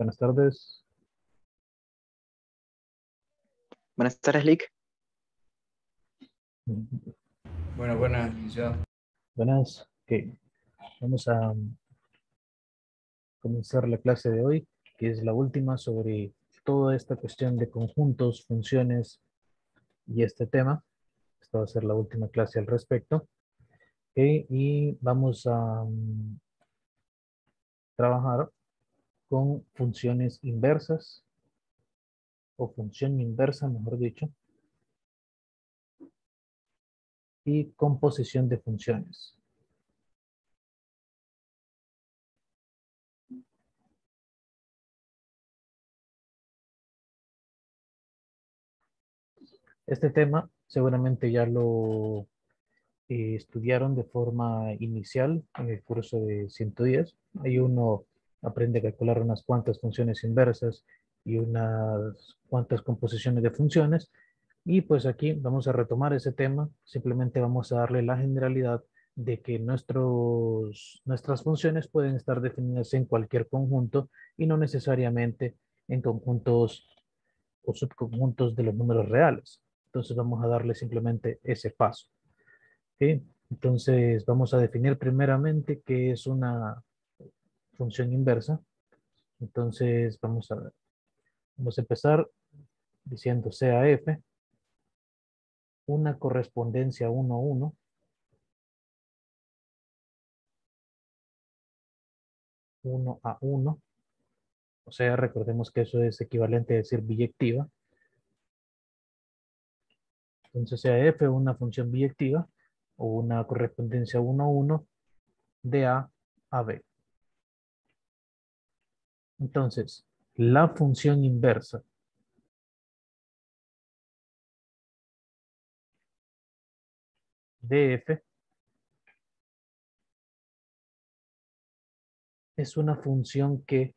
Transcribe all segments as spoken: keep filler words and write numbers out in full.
Buenas tardes. Buenas tardes, Lick. Bueno, buenas, licenciado. Buenas. Ok. Vamos a comenzar la clase de hoy, que es la última sobre toda esta cuestión de conjuntos, funciones y este tema. Esta va a ser la última clase al respecto. Ok. Y vamos a um, trabajar con funciones inversas, o función inversa, mejor dicho, y composición de funciones. Este tema seguramente ya lo eh, estudiaron de forma inicial en el curso de ciento diez. Ahí uno aprende a calcular unas cuantas funciones inversas y unas cuantas composiciones de funciones. Y pues aquí vamos a retomar ese tema. Simplemente vamos a darle la generalidad de que nuestros, nuestras funciones pueden estar definidas en cualquier conjunto y no necesariamente en conjuntos o subconjuntos de los números reales. Entonces vamos a darle simplemente ese paso. ¿Sí? Entonces vamos a definir primeramente qué es una función inversa. Entonces vamos a ver. Vamos a empezar diciendo C A F, una correspondencia uno a uno, uno a uno. O sea, recordemos que eso es equivalente a decir biyectiva. Entonces C A F, una función biyectiva o una correspondencia uno a uno de A a B. Entonces, la función inversa de F es una función que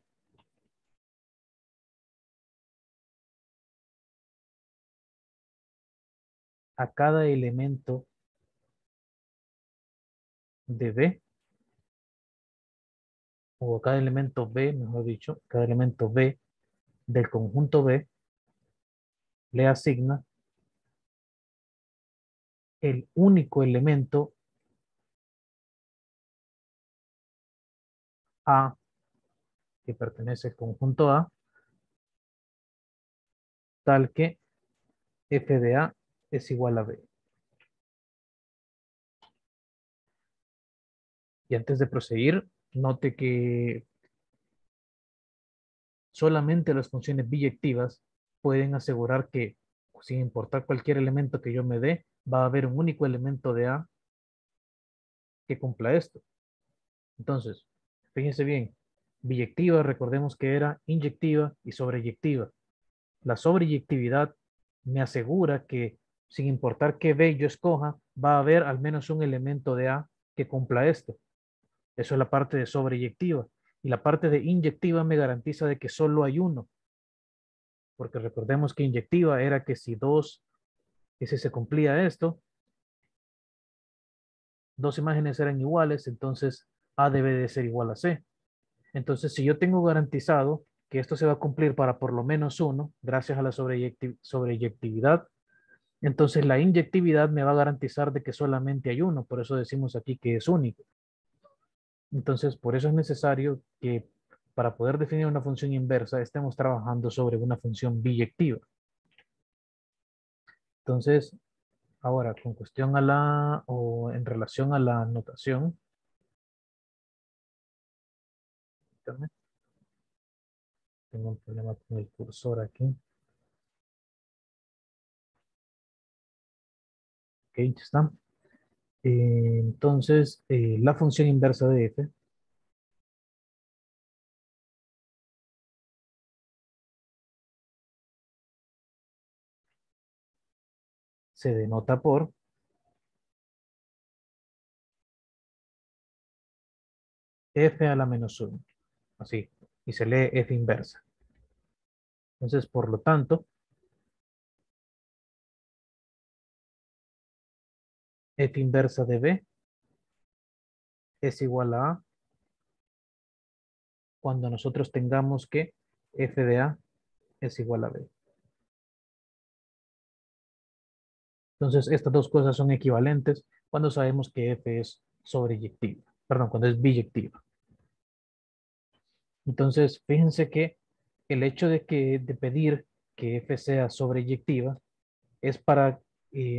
a cada elemento de B, o a cada elemento B, mejor dicho, cada elemento B del conjunto B, le asigna el único elemento A que pertenece al conjunto A, tal que F de A es igual a B. Y antes de proseguir, note que solamente las funciones biyectivas pueden asegurar que, sin importar cualquier elemento que yo me dé, va a haber un único elemento de A que cumpla esto. Entonces, fíjense bien, biyectiva, recordemos que era inyectiva y sobreyectiva. La sobreyectividad me asegura que, sin importar qué B yo escoja, va a haber al menos un elemento de A que cumpla esto. Eso es la parte de sobreyectiva. Y la parte de inyectiva me garantiza de que solo hay uno. Porque recordemos que inyectiva era que si dos, que si se cumplía esto, dos imágenes eran iguales, entonces A debe de ser igual a C. Entonces, si yo tengo garantizado que esto se va a cumplir para por lo menos uno, gracias a la sobreyectividad, entonces la inyectividad me va a garantizar de que solamente hay uno. Por eso decimos aquí que es único. Entonces, por eso es necesario que para poder definir una función inversa estemos trabajando sobre una función biyectiva. Entonces, ahora, con cuestión a la, o en relación a la notación, tengo un problema con el cursor aquí. Ok, ya está. Eh, entonces, eh, la función inversa de f se denota por f a la menos uno. Así. Y se lee f inversa. Entonces, por lo tanto, f inversa de b es igual a a cuando nosotros tengamos que f de A es igual a B. Entonces, estas dos cosas son equivalentes cuando sabemos que F es sobreyectiva. Perdón, cuando es biyectiva. Entonces, fíjense que el hecho de, que, de pedir que F sea sobreyectiva es para, eh,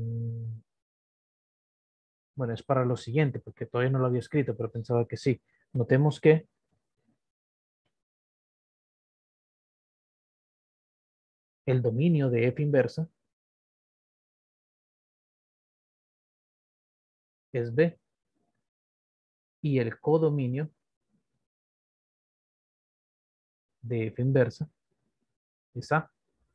bueno, es para lo siguiente, porque todavía no lo había escrito, pero pensaba que sí. Notemos que el dominio de F inversa es B y el codominio de F inversa es A.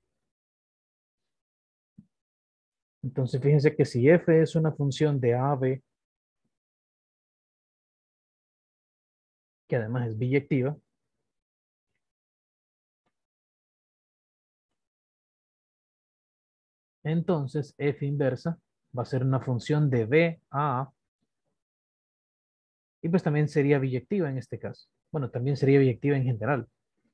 Entonces, fíjense que si F es una función de A a B, que además es biyectiva, entonces F inversa va a ser una función de B a A, y pues también sería biyectiva en este caso. Bueno, también sería biyectiva en general.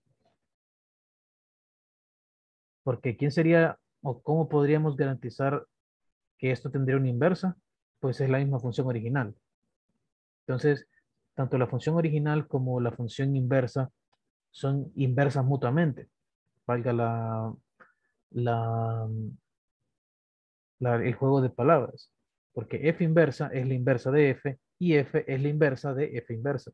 Porque ¿quién sería o cómo podríamos garantizar que esto tendría una inversa? Pues es la misma función original. Entonces, tanto la función original como la función inversa son inversas mutuamente. Valga la, la, la- el juego de palabras. Porque F inversa es la inversa de F y F es la inversa de F inversa.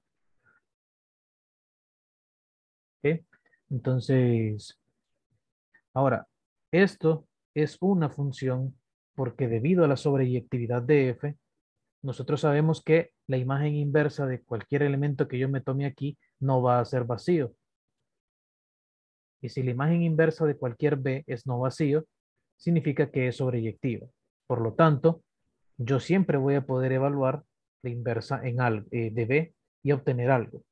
¿Ok? Entonces, ahora, esto es una función porque debido a la sobreyectividad de F, nosotros sabemos que la imagen inversa de cualquier elemento que yo me tome aquí no va a ser vacío. Y si la imagen inversa de cualquier B es no vacío, significa que es sobreyectiva. Por lo tanto, yo siempre voy a poder evaluar la inversa en algo, eh, de B y obtener algo.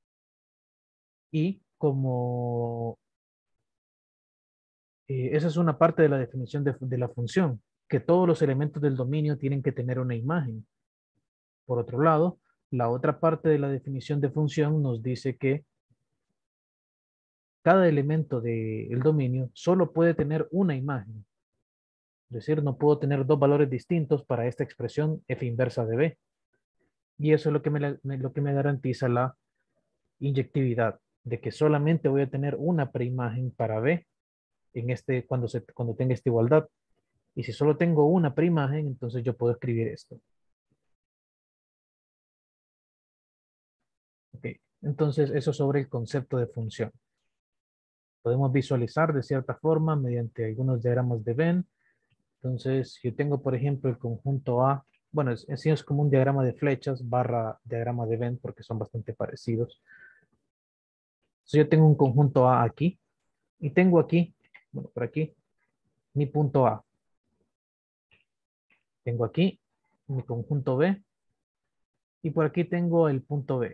Y como eh, esa es una parte de la definición de, de la función, que todos los elementos del dominio tienen que tener una imagen. Por otro lado, la otra parte de la definición de función nos dice que cada elemento del dominio solo puede tener una imagen. Es decir, no puedo tener dos valores distintos para esta expresión f inversa de b. Y eso es lo que me, me- lo que me garantiza la inyectividad, de que solamente voy a tener una preimagen para b en este, cuando, se, cuando tenga esta igualdad. Y si solo tengo una preimagen, entonces yo puedo escribir esto. Ok. Entonces, eso sobre el concepto de función. Podemos visualizar de cierta forma mediante algunos diagramas de Venn. Entonces, yo tengo, por ejemplo, el conjunto A. Bueno, es, es, es como un diagrama de flechas barra diagrama de Venn porque son bastante parecidos. Entonces, yo tengo un conjunto A aquí y tengo aquí, bueno, por aquí, mi punto A. Tengo aquí mi conjunto B y por aquí tengo el punto B.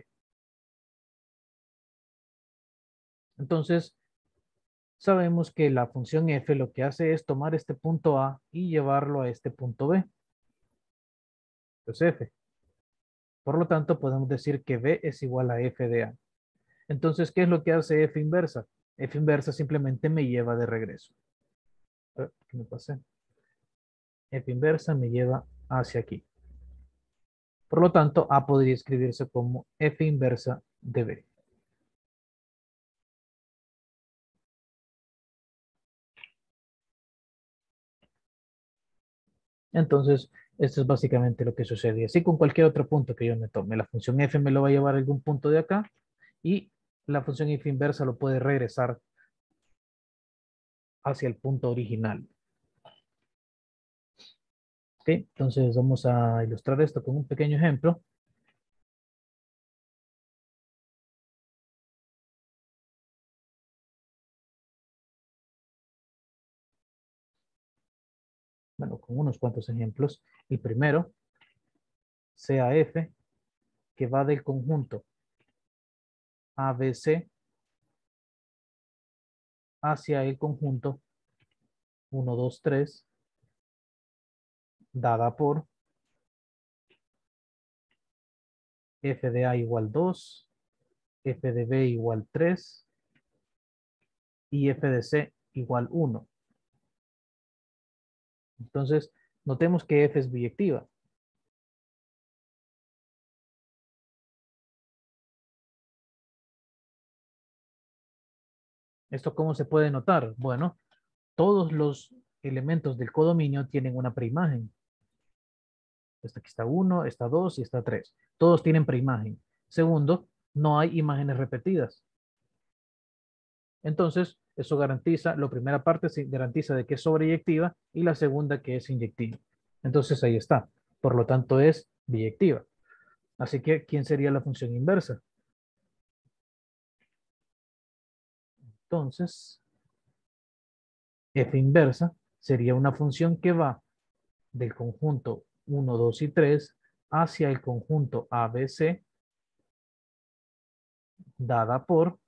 Entonces, sabemos que la función f lo que hace es tomar este punto A y llevarlo a este punto B. Entonces, f. Por lo tanto, podemos decir que B es igual a f de A. Entonces, ¿qué es lo que hace f inversa? F inversa simplemente me lleva de regreso. A ver, ¿qué me pasé? F inversa me lleva hacia aquí. Por lo tanto, A podría escribirse como f inversa de B. Entonces, esto es básicamente lo que sucede. Así con cualquier otro punto que yo me tome. La función f me lo va a llevar a algún punto de acá y la función f inversa lo puede regresar hacia el punto original. ¿Ok? Entonces vamos a ilustrar esto con un pequeño ejemplo. Bueno, con unos cuantos ejemplos. El primero, sea f, que va del conjunto A B C hacia el conjunto uno dos tres, dada por f de A igual dos, f de B igual tres y f de c igual uno. Entonces, notemos que f es biyectiva. ¿Esto cómo se puede notar? Bueno, todos los elementos del codominio tienen una preimagen. Aquí está uno, está dos y está tres. Todos tienen preimagen. Segundo, no hay imágenes repetidas. Entonces, eso garantiza, la primera parte se garantiza de que es sobreyectiva y la segunda que es inyectiva. Entonces, ahí está. Por lo tanto, es biyectiva. Así que, ¿quién sería la función inversa? Entonces, f inversa sería una función que va del conjunto uno, dos y tres hacia el conjunto A B C dada por,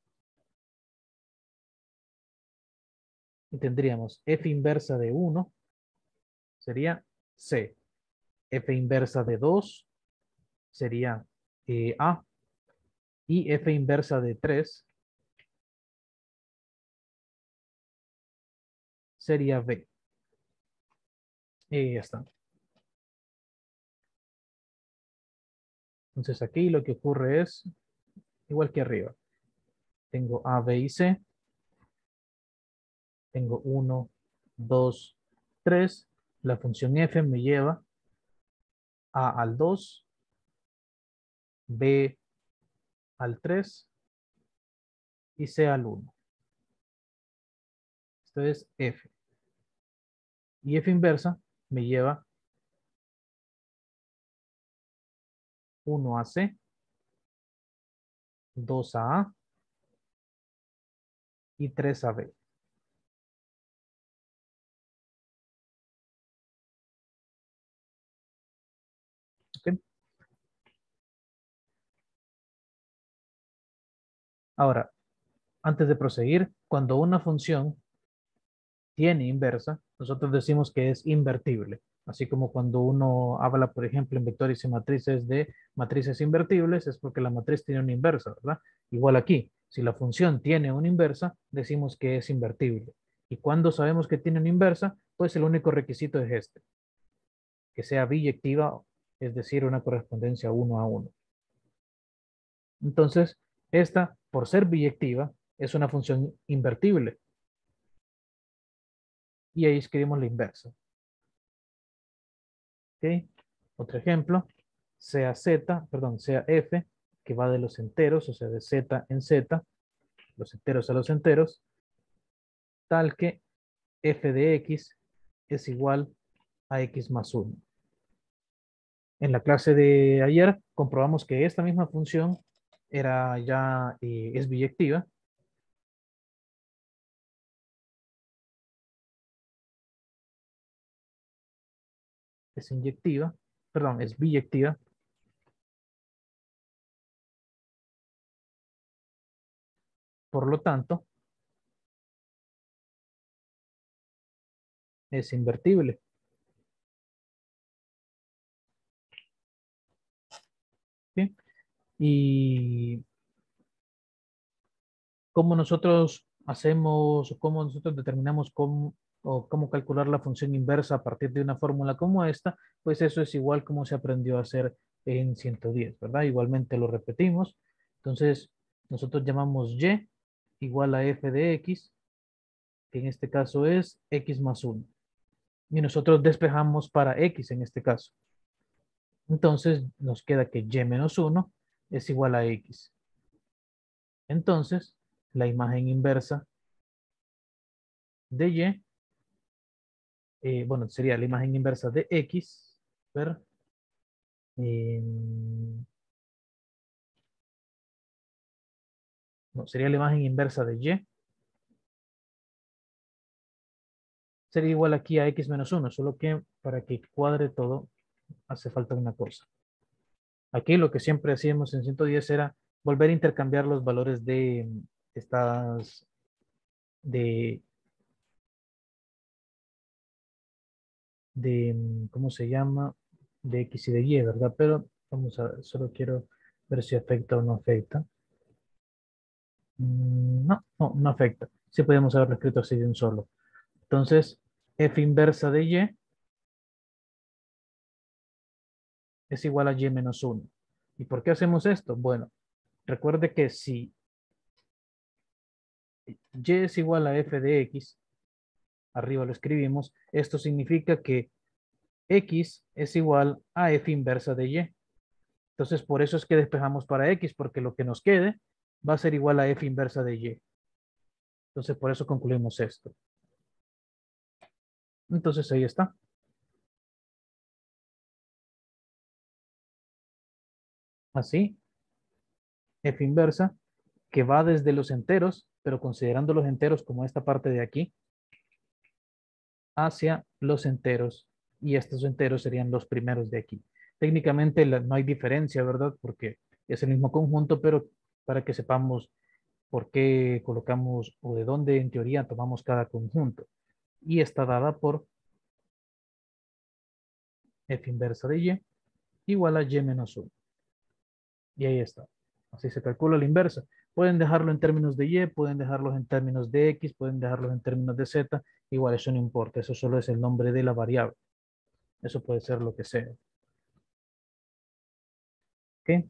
y tendríamos f inversa de uno sería C, f inversa de dos sería eh, A y f inversa de tres sería B. Y ya está. Entonces aquí lo que ocurre es igual que arriba. Tengo A, B y C. Tengo uno, dos, tres. La función f me lleva A al dos, B al tres y C al uno. Esto es f. Y f inversa me lleva uno a C, dos a A y tres a B. ¿Okay? Ahora, antes de proseguir, cuando una función tiene inversa, nosotros decimos que es invertible. Así como cuando uno habla, por ejemplo, en vectores y matrices de matrices invertibles, es porque la matriz tiene una inversa, ¿verdad? Igual aquí, si la función tiene una inversa, decimos que es invertible. Y cuando sabemos que tiene una inversa, pues el único requisito es este, que sea biyectiva, es decir, una correspondencia uno a uno. Entonces, esta, por ser biyectiva, es una función invertible. Y ahí escribimos la inversa. ¿Ok? Otro ejemplo, sea z, perdón, sea f, que va de los enteros, o sea, de z en z, los enteros a los enteros, tal que f de x es igual a x más uno. En la clase de ayer comprobamos que esta misma función era ya, eh, es biyectiva. Es inyectiva, perdón, es biyectiva. Por lo tanto, es invertible. ¿Sí? Y cómo nosotros hacemos, cómo nosotros determinamos cómo, o cómo calcular la función inversa a partir de una fórmula como esta, pues eso es igual como se aprendió a hacer en ciento diez, ¿verdad? Igualmente lo repetimos. Entonces, nosotros llamamos y igual a f de x, que en este caso es x más uno. Y nosotros despejamos para x en este caso. Entonces, nos queda que y menos uno es igual a x. Entonces, la imagen inversa de y, eh, bueno, sería la imagen inversa de x, ver, eh, no, sería la imagen inversa de y, sería igual aquí a x menos uno, solo que para que cuadre todo hace falta una cosa. Aquí lo que siempre hacíamos en ciento diez era volver a intercambiar los valores de estas, de, de, ¿cómo se llama? De x y de y, ¿verdad? Pero vamos a ver, solo quiero ver si afecta o no afecta. Mm, No, no, no afecta. Sí podemos haberlo escrito así de un solo. Entonces, f inversa de y es igual a y menos uno. ¿Y por qué hacemos esto? Bueno, recuerde que si y es igual a f de x, arriba lo escribimos, esto significa que x es igual a f inversa de y. Entonces, por eso es que despejamos para x, porque lo que nos quede va a ser igual a f inversa de y. Entonces, por eso concluimos esto. Entonces, ahí está. Así, f inversa, que va desde los enteros, pero considerando los enteros como esta parte de aquí, hacia los enteros, y estos enteros serían los primeros de aquí. Técnicamente la- no hay diferencia, ¿verdad? Porque es el mismo conjunto, pero para que sepamos por qué colocamos o de dónde en teoría tomamos cada conjunto. Y está dada por f inversa de y igual a y menos uno. Y ahí está. Así se calcula la inversa. Pueden dejarlo en términos de y, pueden dejarlos en términos de x, pueden dejarlos en términos de z. Igual eso no importa, eso solo es el nombre de la variable. Eso puede ser lo que sea. ¿Ok?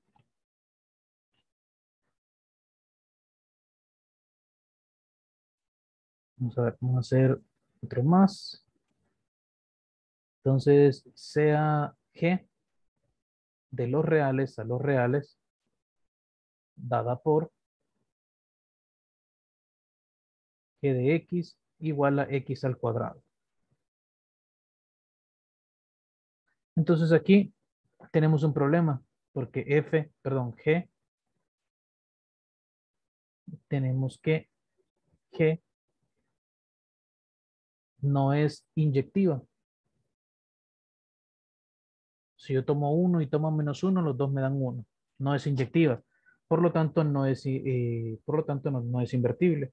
Vamos a ver, vamos a hacer otro más. Entonces, sea g de los reales a los reales, dada por g de x igual a x al cuadrado. Entonces aquí tenemos un problema, porque f, perdón, g, tenemos que g no es inyectiva. Si yo tomo uno y tomo menos uno, los dos me dan uno. No es inyectiva. Por lo tanto, no es, eh, por lo tanto, no, no es invertible.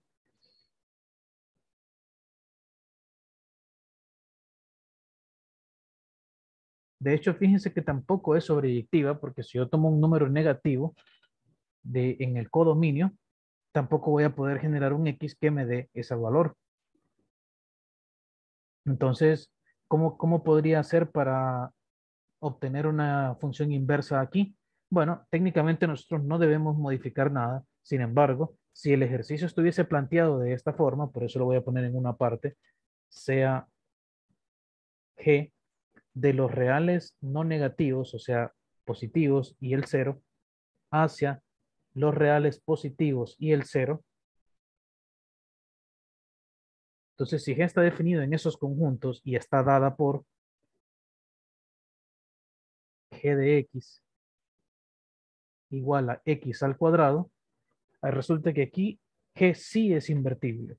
De hecho, fíjense que tampoco es sobreyectiva, porque si yo tomo un número negativo de, en el codominio, tampoco voy a poder generar un X que me dé ese valor. Entonces, ¿cómo, cómo podría hacer para obtener una función inversa aquí? Bueno, técnicamente nosotros no debemos modificar nada. Sin embargo, si el ejercicio estuviese planteado de esta forma, por eso lo voy a poner en una parte, sea g de los reales no negativos, o sea, positivos y el cero, hacia los reales positivos y el cero. Entonces, si g está definido en esos conjuntos y está dada por g de x igual a x al cuadrado, resulta que aquí g sí es invertible.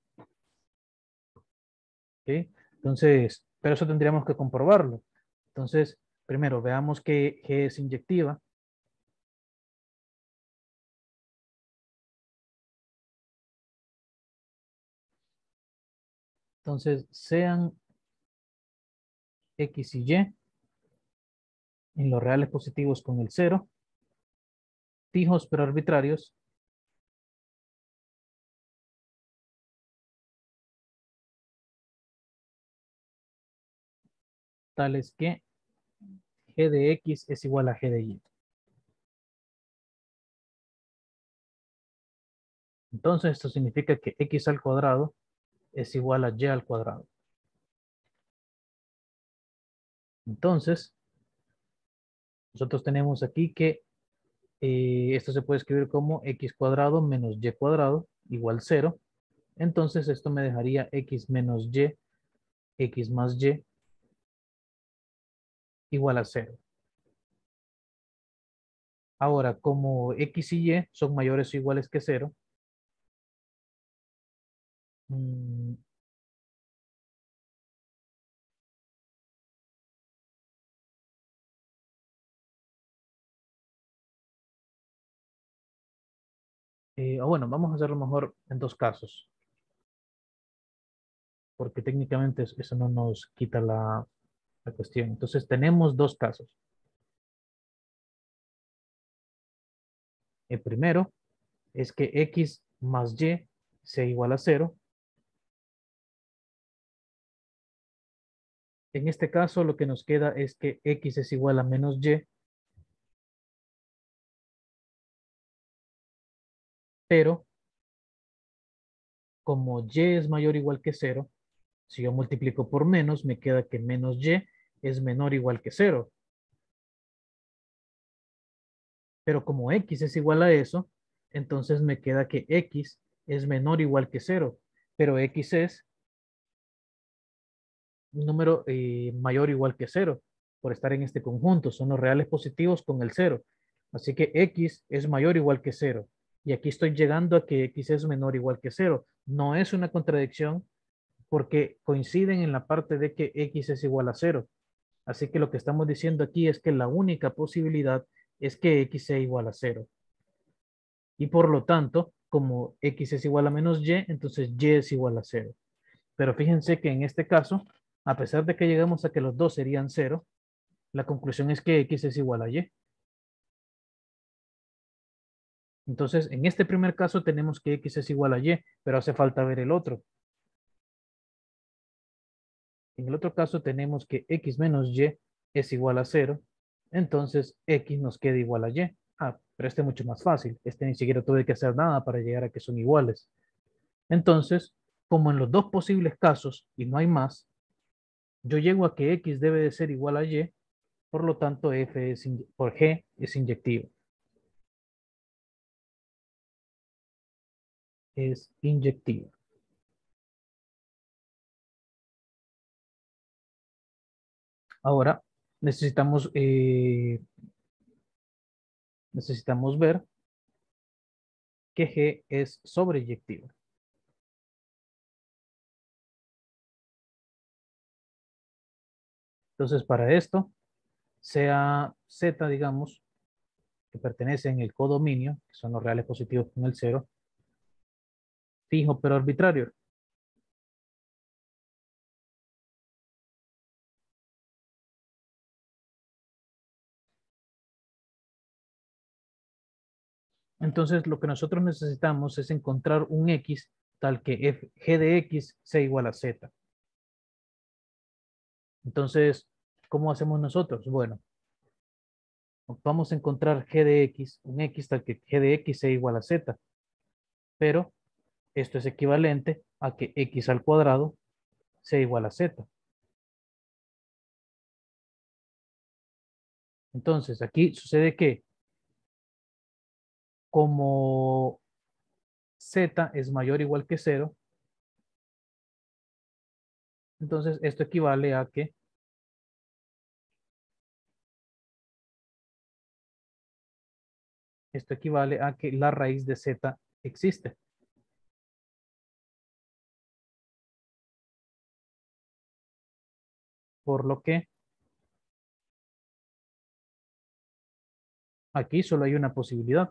¿Ok? Entonces, pero eso tendríamos que comprobarlo. Entonces, primero veamos que g es inyectiva. Entonces, sean x y y en los reales positivos con el cero, fijos pero arbitrarios, tales que g de x es igual a g de y. Entonces, esto significa que x al cuadrado es igual a y al cuadrado. Entonces, nosotros tenemos aquí que eh, esto se puede escribir como x cuadrado menos y cuadrado igual cero. Entonces, esto me dejaría x menos y, x más y igual a cero. Ahora, como x y y son mayores o iguales que cero, mmm, eh, o bueno, vamos a hacerlo mejor en dos casos, porque técnicamente es- eso no nos quita la, la cuestión. Entonces, tenemos dos casos. El primero es que x más y sea igual a cero. En este caso, lo que nos queda es que X es igual a menos Y, pero como Y es mayor o igual que cero, si yo multiplico por menos, me queda que menos Y es menor o igual que cero. Pero como X es igual a eso, entonces me queda que X es menor o igual que cero. Pero X es un número eh, mayor o igual que cero, por estar en este conjunto. Son los reales positivos con el cero. Así que X es mayor o igual que cero. Y aquí estoy llegando a que X es menor o igual que cero. No es una contradicción porque coinciden en la parte de que X es igual a cero. Así que lo que estamos diciendo aquí es que la única posibilidad es que X sea igual a cero. Y por lo tanto, como X es igual a menos Y, entonces Y es igual a cero. Pero fíjense que en este caso, a pesar de que llegamos a que los dos serían cero, la conclusión es que X es igual a Y. Entonces, en este primer caso tenemos que X es igual a Y, pero hace falta ver el otro. En el otro caso tenemos que X menos Y es igual a cero. Entonces, X nos queda igual a Y. Ah, pero este es mucho más fácil. Este ni siquiera tuve que hacer nada para llegar a que son iguales. Entonces, como en los dos posibles casos, y no hay más, yo llego a que X debe de ser igual a Y, por lo tanto, F es por G es inyectivo. Es inyectivo. Ahora, necesitamos, eh, necesitamos ver que G es sobreyectivo. Entonces, para esto, sea Z, digamos, que pertenece en el codominio, que son los reales positivos con el cero, fijo pero arbitrario. Entonces, lo que nosotros necesitamos es encontrar un X tal que F, G de X sea igual a Z. Entonces, ¿cómo hacemos nosotros? Bueno, vamos a encontrar G de X, un X tal que G de X sea igual a Z. Pero esto es equivalente a que X al cuadrado sea igual a Z. Entonces, aquí sucede que como Z es mayor o igual que cero, entonces esto equivale a que esto equivale a que la raíz de Z existe. Por lo que aquí solo hay una posibilidad.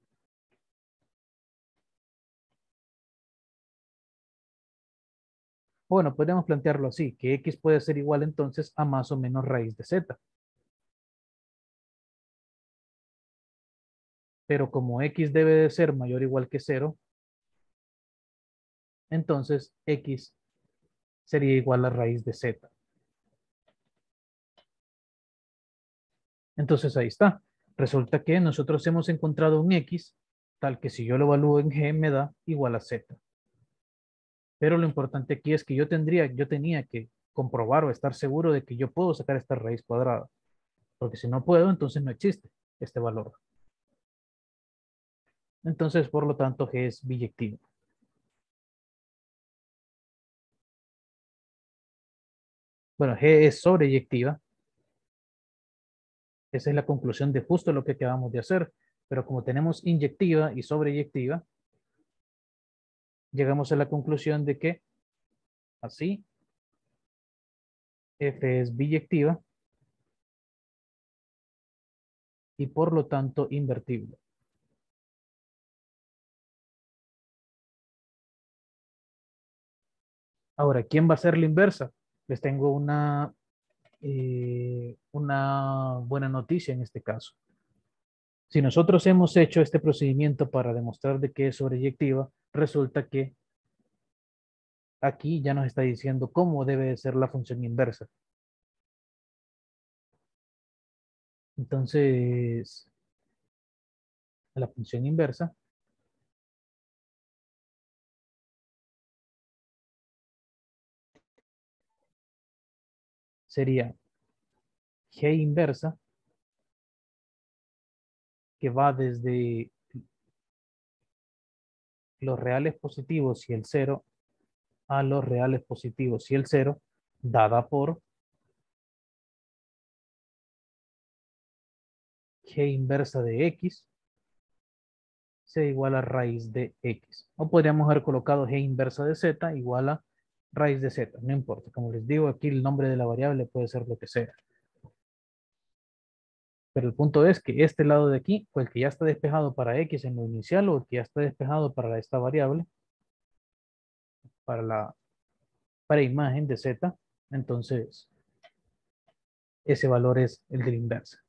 Bueno, podemos plantearlo así, que X puede ser igual entonces a más o menos raíz de Z. Pero como X debe de ser mayor o igual que cero, entonces X sería igual a raíz de Z. Entonces ahí está. Resulta que nosotros hemos encontrado un X tal que si yo lo evalúo en G me da igual a Z. Pero lo importante aquí es que yo tendría, yo tenía que comprobar o estar seguro de que yo puedo sacar esta raíz cuadrada. Porque si no puedo, entonces no existe este valor. Entonces, por lo tanto, G es biyectivo. Bueno, G es sobreyectiva. Esa es la conclusión de justo lo que acabamos de hacer. Pero como tenemos inyectiva y sobreyectiva, llegamos a la conclusión de que así F es biyectiva y por lo tanto invertible. Ahora, ¿quién va a ser la inversa? Les tengo una, eh, una buena noticia en este caso. Si nosotros hemos hecho este procedimiento para demostrar de que es sobreyectiva, resulta que aquí ya nos está diciendo cómo debe ser la función inversa. Entonces, la función inversa sería G inversa, que va desde los reales positivos y el cero a los reales positivos y el cero, dada por G inversa de X, sea igual a raíz de X. O podríamos haber colocado G inversa de Z igual a raíz de Z, no importa. Como les digo, aquí el nombre de la variable puede ser lo que sea. Pero el punto es que este lado de aquí, pues el que ya está despejado para X en lo inicial o el que ya está despejado para esta variable, para la para imagen de Z, entonces ese valor es el de la inversa.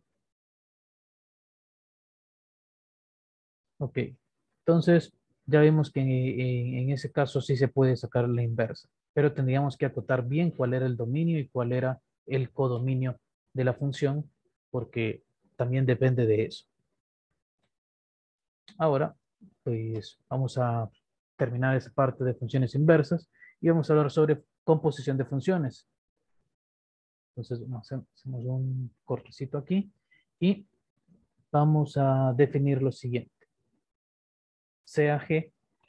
Ok, entonces ya vimos que en, en, en ese caso sí se puede sacar la inversa, pero tendríamos que acotar bien cuál era el dominio y cuál era el codominio de la función, porque también depende de eso. Ahora, pues vamos a terminar esa parte de funciones inversas y vamos a hablar sobre composición de funciones. Entonces, hacemos un cortecito aquí y vamos a definir lo siguiente. Sea G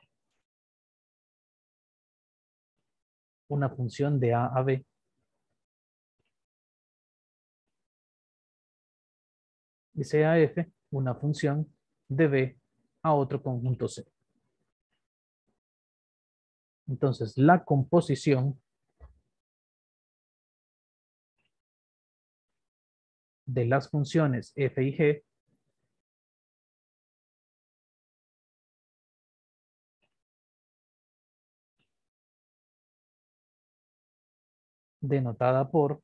una función de A a B y sea F una función de B a otro conjunto C. Entonces, la composición de las funciones F y G denotada por,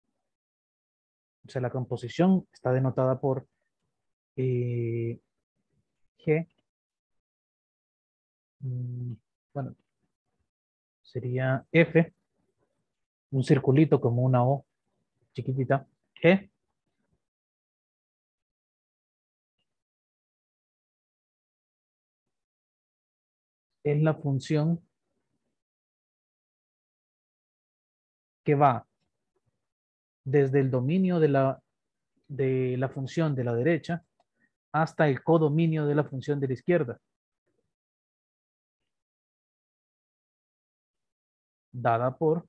o sea, la composición está denotada por eh, G, mm, bueno, sería F, un circulito como una O chiquitita, G, es la función que va desde el dominio de la, de la función de la derecha hasta el codominio de la función de la izquierda, dada por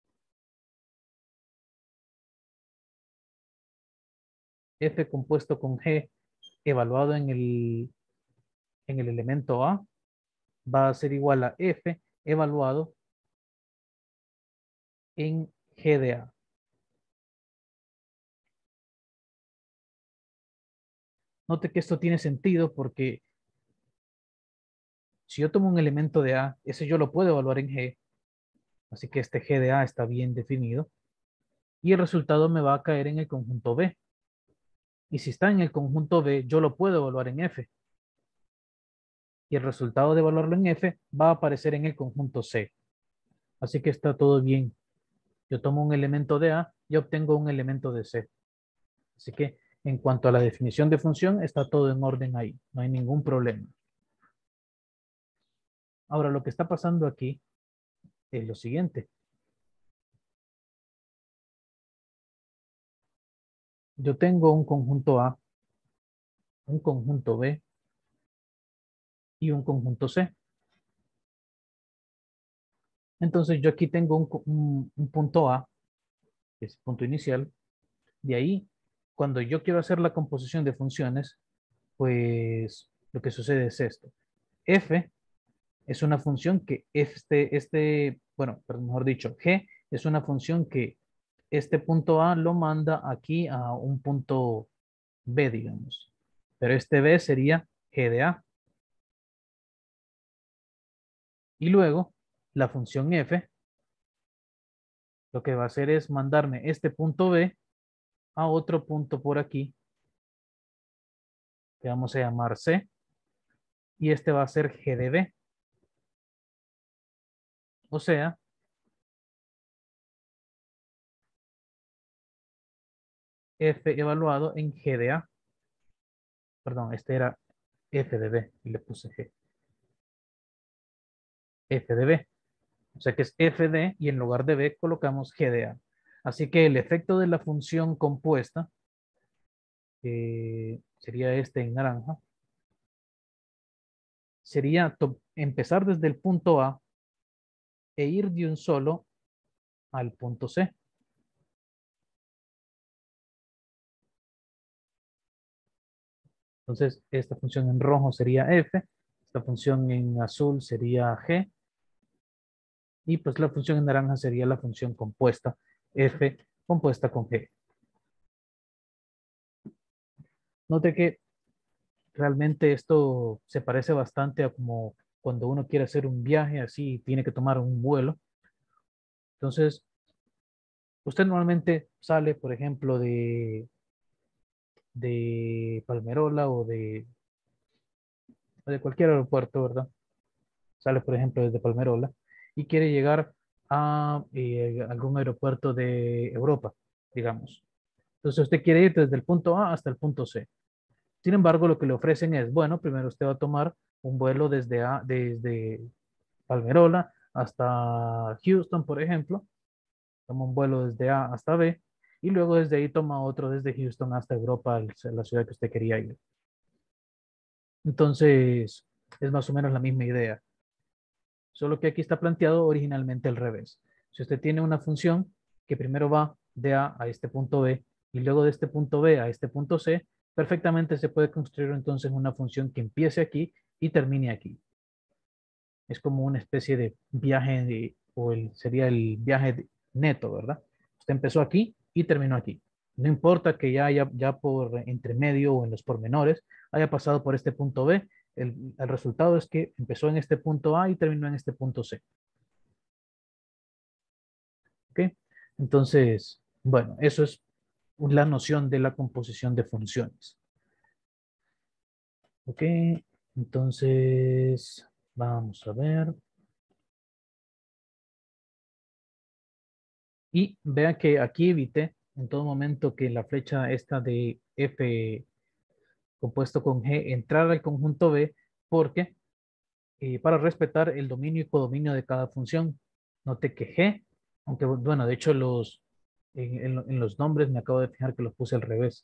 F compuesto con G evaluado en el, en el elemento A va a ser igual a F evaluado en G de A. Note que esto tiene sentido porque si yo tomo un elemento de A, ese yo lo puedo evaluar en G, así que este G de A está bien definido, y el resultado me va a caer en el conjunto B. Y si está en el conjunto B, yo lo puedo evaluar en F. Y el resultado de evaluarlo en F va a aparecer en el conjunto C. Así que está todo bien. Yo tomo un elemento de A y obtengo un elemento de C. Así que en cuanto a la definición de función, está todo en orden ahí. No hay ningún problema. Ahora, lo que está pasando aquí es lo siguiente. Yo tengo un conjunto A, un conjunto B y un conjunto C. Entonces yo aquí tengo un, un, un punto A, que es el punto inicial. De ahí, cuando yo quiero hacer la composición de funciones, pues lo que sucede es esto. F es una función que este, este, bueno, pero mejor dicho, G es una función que este punto A lo manda aquí a un punto B, digamos. Pero este B sería G de A. Y luego, la función F, lo que va a hacer es mandarme este punto B a otro punto por aquí, que vamos a llamar C, y este va a ser G de B. O sea, F evaluado en G de A. Perdón, este era F de B y le puse G. F de B. O sea que es F de y en lugar de B colocamos G de A. Así que el efecto de la función compuesta eh, sería este en naranja. Sería empezar desde el punto A e ir de un solo al punto C. Entonces, esta función en rojo sería F, esta función en azul sería G, y pues la función en naranja sería la función compuesta, F compuesta con G. Note que realmente esto se parece bastante a como cuando uno quiere hacer un viaje así, tiene que tomar un vuelo. Entonces, usted normalmente sale, por ejemplo, de, de Palmerola o de, o de cualquier aeropuerto, ¿verdad? Sale, por ejemplo, desde Palmerola y quiere llegar a eh, algún aeropuerto de Europa, digamos. Entonces usted quiere ir desde el punto A hasta el punto C. Sin embargo, lo que le ofrecen es, bueno, primero usted va a tomar un vuelo desde, A, desde Palmerola hasta Houston, por ejemplo. Toma un vuelo desde A hasta B y luego desde ahí toma otro desde Houston hasta Europa, la ciudad que usted quería ir. Entonces, es más o menos la misma idea. Solo que aquí está planteado originalmente al revés. Si usted tiene una función que primero va de A a este punto B y luego de este punto B a este punto C, perfectamente se puede construir entonces una función que empiece aquí y termine aquí. Es como una especie de viaje, de, o el, sería el viaje neto, ¿verdad? Usted empezó aquí y terminó aquí. No importa que ya haya, ya por entre medio o en los pormenores, haya pasado por este punto B, el, el resultado es que empezó en este punto A y terminó en este punto C. ¿Ok? Entonces, bueno, eso es la noción de la composición de funciones. ¿Ok? Entonces, vamos a ver. Y vea que aquí evité en todo momento que la flecha esta de F compuesto con G entrara al conjunto B porque eh, para respetar el dominio y codominio de cada función. Note que G, aunque bueno, de hecho los, en, en, en los nombres me acabo de fijar que los puse al revés.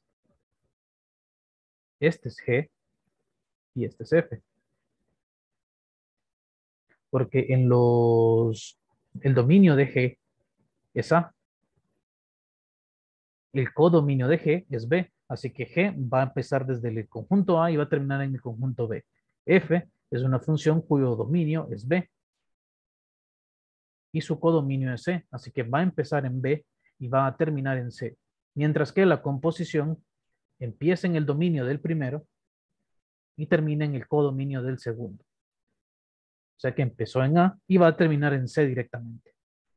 Este es G y este es F. Porque en los, el dominio de G es A, el codominio de G es B, así que G va a empezar desde el conjunto A y va a terminar en el conjunto B. F es una función cuyo dominio es B y su codominio es C, así que va a empezar en B y va a terminar en C, mientras que la composición empieza en el dominio del primero y termina en el codominio del segundo. O sea que empezó en A y va a terminar en C directamente.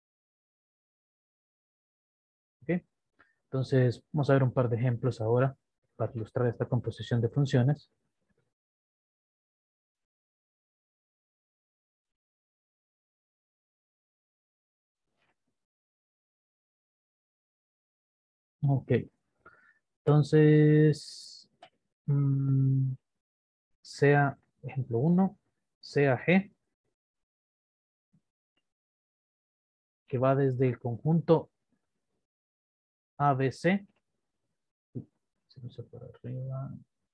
¿Ok? Entonces, vamos a ver un par de ejemplos ahora para ilustrar esta composición de funciones. Ok, entonces, mmm, sea ejemplo uno, sea G, que va desde el conjunto A B C, se me hizo por arriba,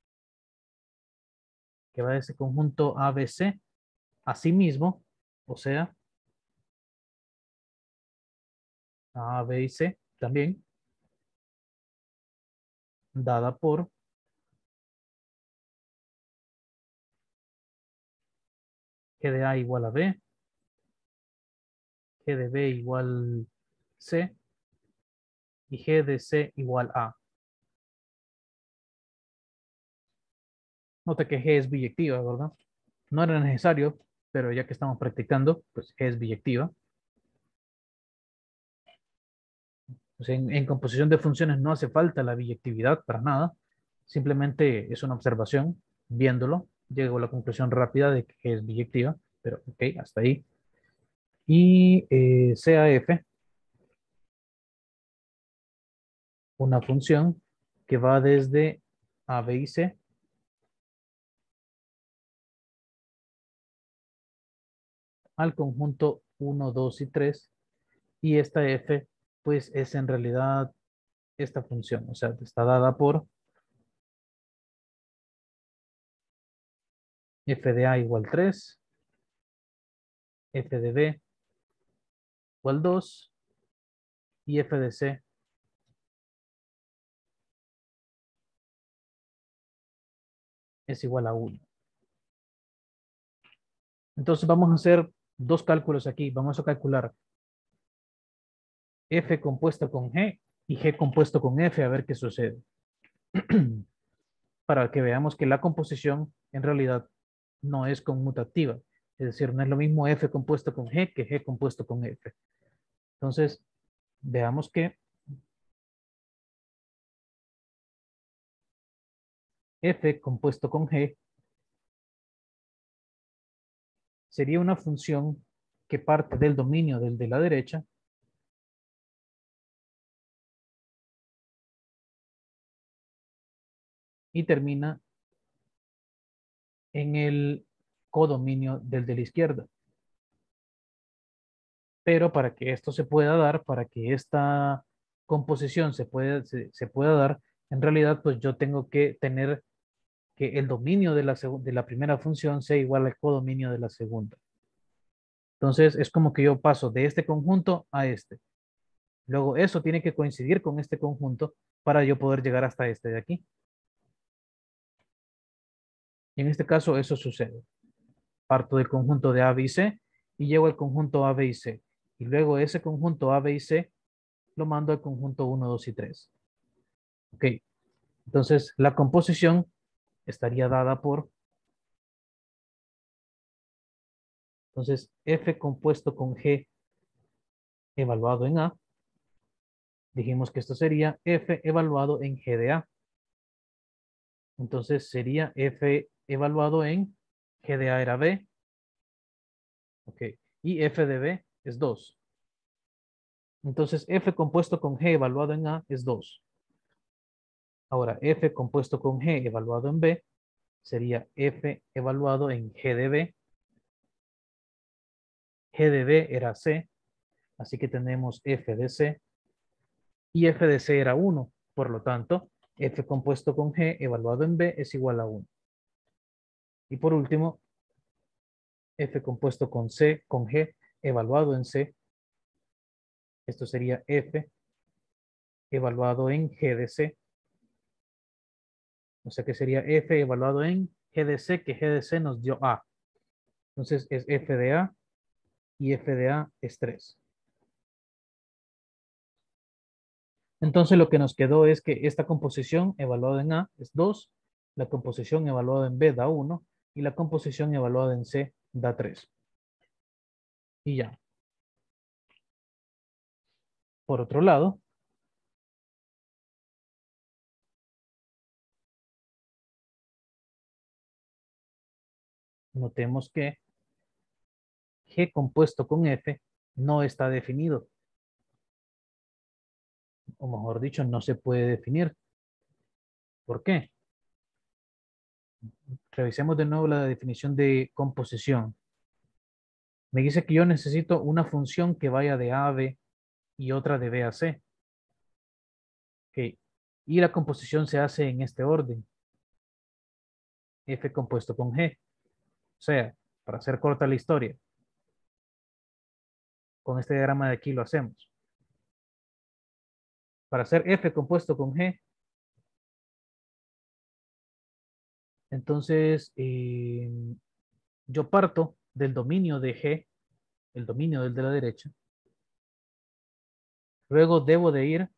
que va de ese conjunto A B C a sí mismo, o sea, A, B y C también, dada por G de A igual a B, G de B igual C y G de C igual A. Nota que G es biyectiva, ¿verdad? No era necesario, pero ya que estamos practicando, pues G es biyectiva. O sea, en, en composición de funciones no hace falta la biyectividad para nada. Simplemente es una observación. Viéndolo, llego a la conclusión rápida de que G es biyectiva, pero ok, hasta ahí. Y eh, sea f una función que va desde a, b y c al conjunto uno, dos y tres. Y esta f pues es en realidad esta función, o sea, está dada por f de a igual tres, f de b igual dos y f de c es igual a uno. Entonces vamos a hacer dos cálculos aquí. Vamos a calcular f compuesto con g y g compuesto con f, a ver qué sucede. Para que veamos que la composición en realidad no es conmutativa. Es decir, no es lo mismo f compuesto con g que g compuesto con f. Entonces, veamos que f compuesto con g sería una función que parte del dominio del de la derecha y termina en el codominio del de la izquierda. Pero para que esto se pueda dar, para que esta composición se pueda, se, se pueda dar, en realidad pues yo tengo que tener que el dominio de la, de la primera función sea igual al codominio de la segunda. Entonces es como que yo paso de este conjunto a este. Luego eso tiene que coincidir con este conjunto para yo poder llegar hasta este de aquí. Y en este caso eso sucede. Parto del conjunto de A, B y C y llego al conjunto A, B y C. Y luego ese conjunto A, B y C lo mando al conjunto uno, dos y tres. Ok. Entonces la composición estaría dada por, entonces F compuesto con G evaluado en A. Dijimos que esto sería F evaluado en G de A. Entonces sería F evaluado en G de A era B. Ok. Y F de B es dos. Entonces F compuesto con G evaluado en A es dos. Ahora F compuesto con G evaluado en B sería F evaluado en G de B. G de B era C. Así que tenemos F de C. Y F de C era uno. Por lo tanto, F compuesto con G evaluado en B es igual a uno. Y por último, F compuesto con C, con G evaluado en C. Esto sería F evaluado en G de C. O sea que sería F evaluado en G de C, que G de C nos dio A. Entonces es F de A y F de A es tres. Entonces lo que nos quedó es que esta composición evaluada en A es dos, la composición evaluada en B da uno y la composición evaluada en C da tres. Y ya. Por otro lado, notemos que G compuesto con F no está definido. O mejor dicho, no se puede definir. ¿Por qué? Revisemos de nuevo la definición de composición. Me dice que yo necesito una función que vaya de A a B y otra de B a C. Okay. Y la composición se hace en este orden. F compuesto con G. O sea, para hacer corta la historia, con este diagrama de aquí lo hacemos. Para hacer F compuesto con G, entonces eh, yo parto del dominio de G, el dominio del de la derecha. Luego debo de ir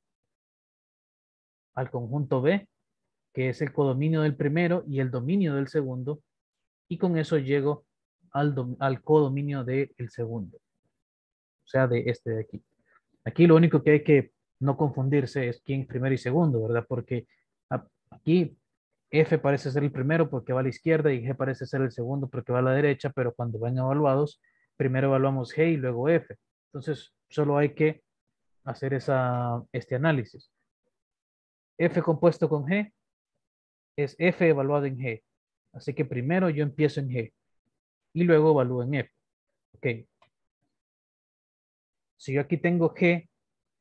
al conjunto B, que es el codominio del primero y el dominio del segundo. Y con eso llego al, dom al codominio del segundo. O sea, de este de aquí. Aquí lo único que hay que no confundirse es quién primero y segundo, ¿verdad? Porque aquí F parece ser el primero porque va a la izquierda y G parece ser el segundo porque va a la derecha, pero cuando van evaluados primero evaluamos G y luego F. Entonces, solo hay que hacer esa, este análisis. F compuesto con G es F evaluado en G. Así que primero yo empiezo en G y luego evalúo en F. Ok. Si yo aquí tengo G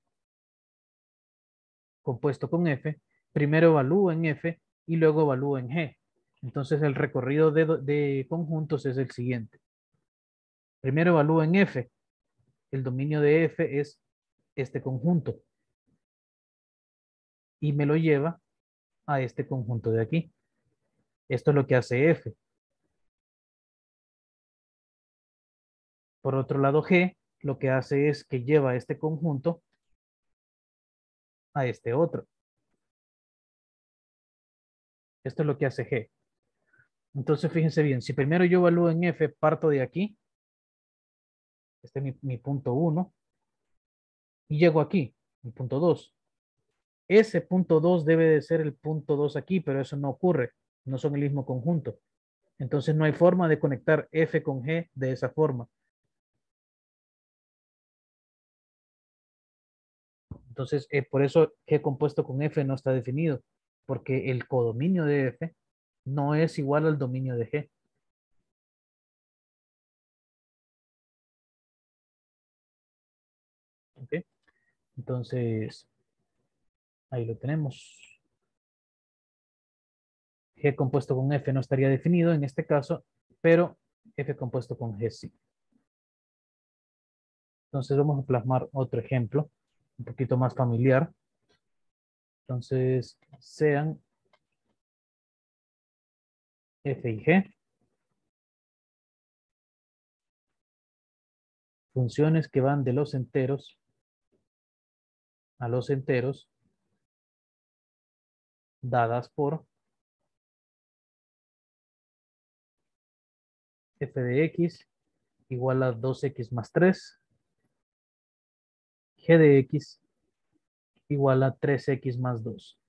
compuesto con F, primero evalúo en F y luego evalúo en G. Entonces el recorrido de, de conjuntos es el siguiente. Primero evalúo en F. El dominio de F es este conjunto. Y me lo lleva a este conjunto de aquí. Esto es lo que hace F. Por otro lado, G lo que hace es que lleva este conjunto a este otro. Esto es lo que hace G. Entonces, fíjense bien, si primero yo evalúo en F, parto de aquí. Este es mi, mi punto uno. Y llego aquí, mi punto dos. Ese punto dos debe de ser el punto dos aquí, pero eso no ocurre. No son el mismo conjunto. Entonces, no hay forma de conectar F con G de esa forma. Entonces, eh, por eso G compuesto con F no está definido, porque el codominio de F no es igual al dominio de G. ¿Ok? Entonces, ahí lo tenemos. G compuesto con F no estaría definido en este caso, pero F compuesto con G sí. Entonces, vamos a plasmar otro ejemplo, un poquito más familiar. Entonces, sean F y G funciones que van de los enteros a los enteros dadas por f de x igual a dos x más tres, g de x igual a tres x más dos.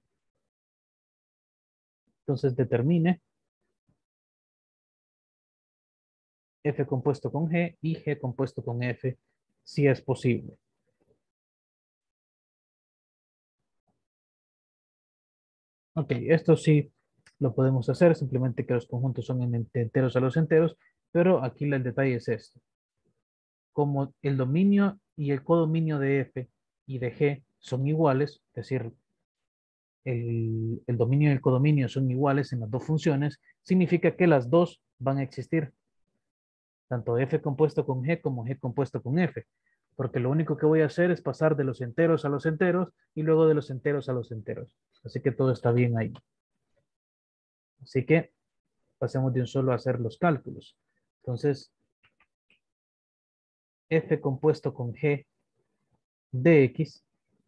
Entonces determine f compuesto con g y g compuesto con f si es posible. Ok, esto sí lo podemos hacer, simplemente que los conjuntos son en enteros a los enteros, pero aquí el detalle es esto. Como el dominio y el codominio de f y de g son iguales, es decir, el, el dominio y el codominio son iguales en las dos funciones, significa que las dos van a existir. Tanto f compuesto con g como g compuesto con f. Porque lo único que voy a hacer es pasar de los enteros a los enteros y luego de los enteros a los enteros. Así que todo está bien ahí. Así que pasemos de un solo a hacer los cálculos. Entonces, f compuesto con g de x,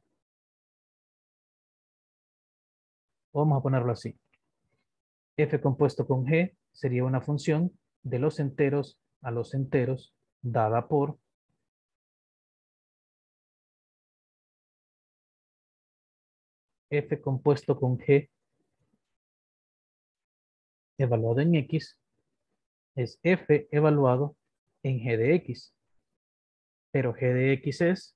vamos a ponerlo así. F compuesto con g sería una función de los enteros a los enteros dada por f compuesto con g evaluado en x es f evaluado en g de x. Pero g de x es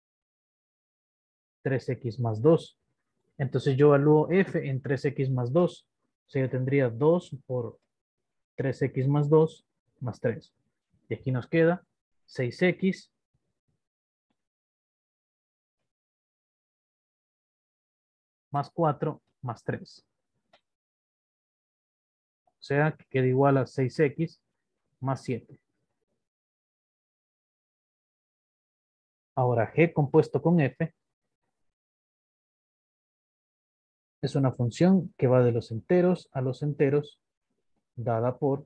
tres x más dos. Entonces yo evalúo f en tres x más dos. O sea, yo tendría dos por tres x más dos más tres. Y aquí nos queda seis x más cuatro más tres. O sea, que queda igual a seis x más siete. Ahora, g compuesto con f es una función que va de los enteros a los enteros dada por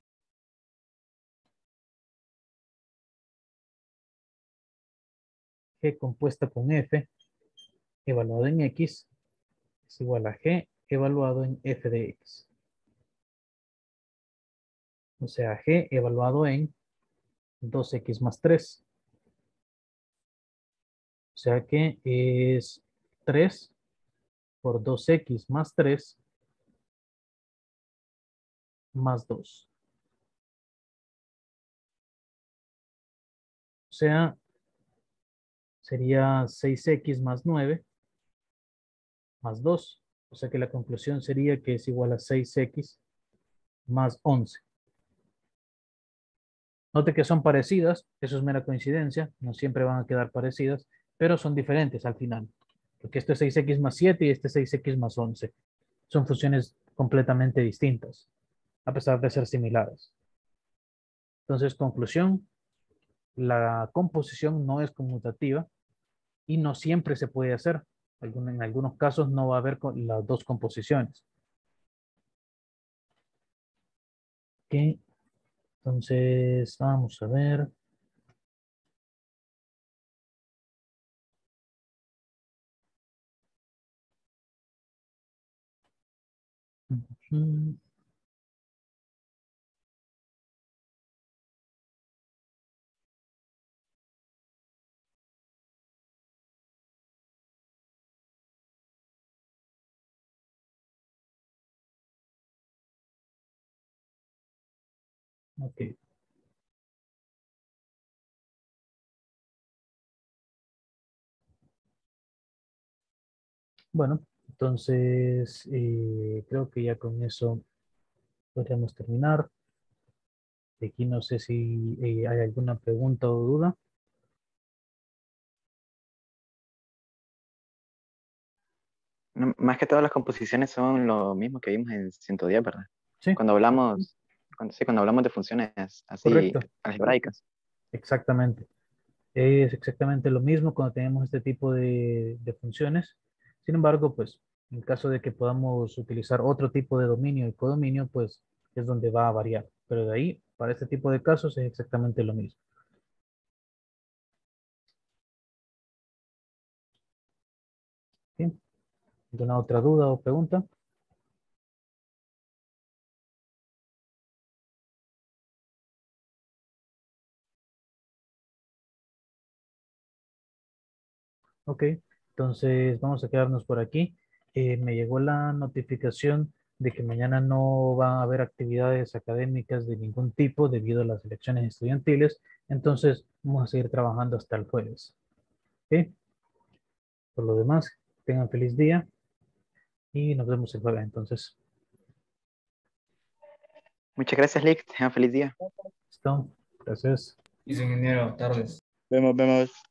g compuesta con f evaluado en x es igual a g evaluado en f de x. O sea, g evaluado en dos x más tres. O sea que es tres por dos x más tres más dos. O sea, sería seis equis más nueve más dos. O sea que la conclusión sería que es igual a seis equis más once. Note que son parecidas, eso es mera coincidencia, no siempre van a quedar parecidas, pero son diferentes al final. Porque este es seis equis más siete y este es seis equis más once. Son funciones completamente distintas, a pesar de ser similares. Entonces, conclusión, la composición no es conmutativa y no siempre se puede hacer. En algunos casos no va a haber las dos composiciones. Ok, entonces vamos a ver. Ujú. Ok, bueno, entonces eh, creo que ya con eso podríamos terminar. Aquí no sé si eh, hay alguna pregunta o duda. No, más que todas las composiciones son lo mismo que vimos en ciento diez, ¿verdad? Sí, Cuando hablamos, cuando, sí, cuando hablamos de funciones así correcto, algebraicas. exactamente. Es exactamente lo mismo cuando tenemos este tipo de, de funciones. Sin embargo, pues en caso de que podamos utilizar otro tipo de dominio y codominio, pues es donde va a variar. Pero de ahí, para este tipo de casos, es exactamente lo mismo. ¿Sí? ¿Alguna otra duda o pregunta? Ok, entonces vamos a quedarnos por aquí. Eh, me llegó la notificación de que mañana no va a haber actividades académicas de ningún tipo debido a las elecciones estudiantiles. Entonces vamos a seguir trabajando hasta el jueves. ¿Ok? Por lo demás, tengan feliz día y nos vemos el jueves. Entonces, Muchas gracias, Lick. Tengan feliz día. ¿listo? Gracias. Listo, ingeniero, tardes. Vemos, vemos.